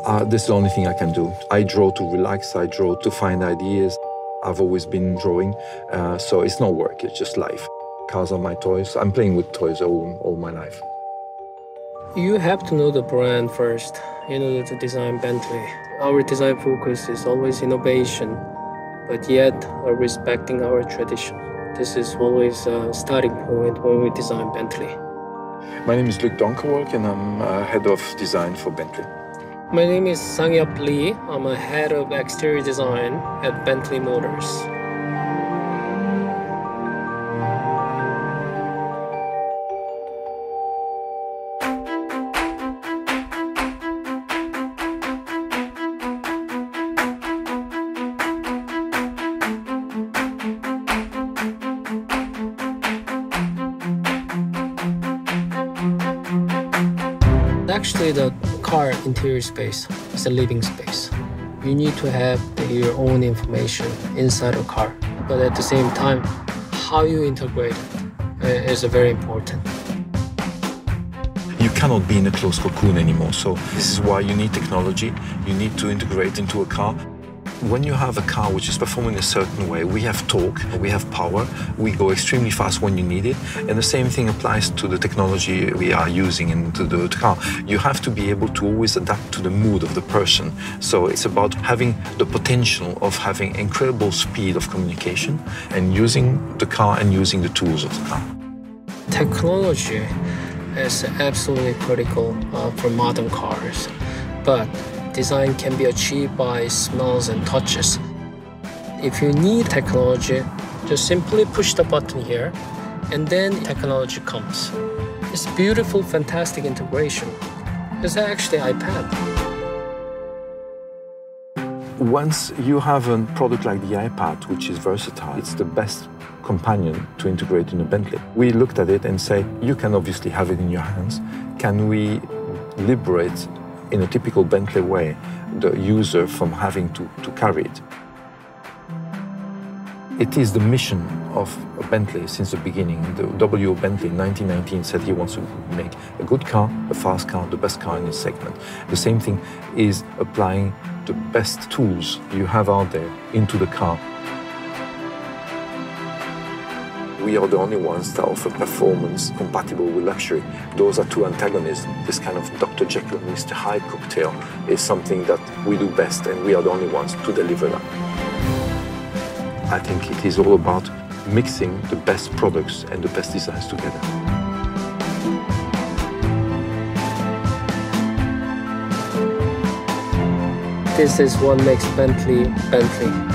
This is the only thing I can do. I draw to relax, I draw to find ideas. I've always been drawing, so it's not work, it's just life. Cars are my toys. I'm playing with toys all my life. You have to know the brand first in order to design Bentley. Our design focus is always innovation, but yet respecting our tradition. This is always a starting point when we design Bentley. My name is Luc Donkerwolk and I'm head of design for Bentley. My name is Sang-Yup Lee. I'm a head of exterior design at Bentley Motors. Actually, the car interior space is a living space. You need to have your own information inside a car, but at the same time, how you integrate it is very important. You cannot be in a closed cocoon anymore, so this is why you need technology. You need to integrate into a car. When you have a car which is performing a certain way, we have torque, we have power, we go extremely fast when you need it, and the same thing applies to the technology we are using into the car. You have to be able to always adapt to the mood of the person. So it's about having the potential of having incredible speed of communication and using the car and using the tools of the car. Technology is absolutely critical for modern cars, but design can be achieved by smells and touches. If you need technology, just simply push the button here, and then technology comes. It's beautiful, fantastic integration. It's actually iPad. Once you have a product like the iPad, which is versatile, it's the best companion to integrate in a Bentley. We looked at it and say, you can obviously have it in your hands. Can we liberate in a typical Bentley way, the user from having to carry it? It is the mission of Bentley since the beginning. The W. Bentley in 1919 said he wants to make a good car, a fast car, the best car in his segment. The same thing is applying the best tools you have out there into the car. We are the only ones that offer performance compatible with luxury. Those are two antagonists. This kind of Dr. Jekyll and Mr. Hyde cocktail is something that we do best, and we are the only ones to deliver that. I think it is all about mixing the best products and the best designs together. This is what makes Bentley, Bentley.